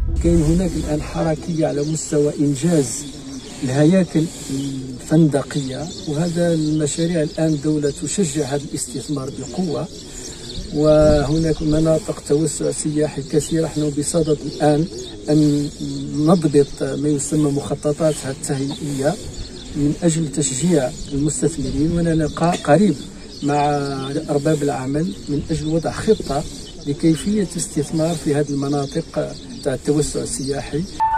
كاين هناك الآن حركية على مستوى إنجاز الهياكل الفندقية، وهذا المشاريع الآن الدولة تشجع هذا الاستثمار بقوة، وهناك مناطق توسع سياحي كثيرة. نحن بصدد الآن أن نضبط ما يسمى مخططاتها التهيئية من أجل تشجيع المستثمرين، ونلقى قريب مع أرباب العمل من أجل وضع خطة لكيفية الاستثمار في هذه المناطق تاع التوسع السياحي.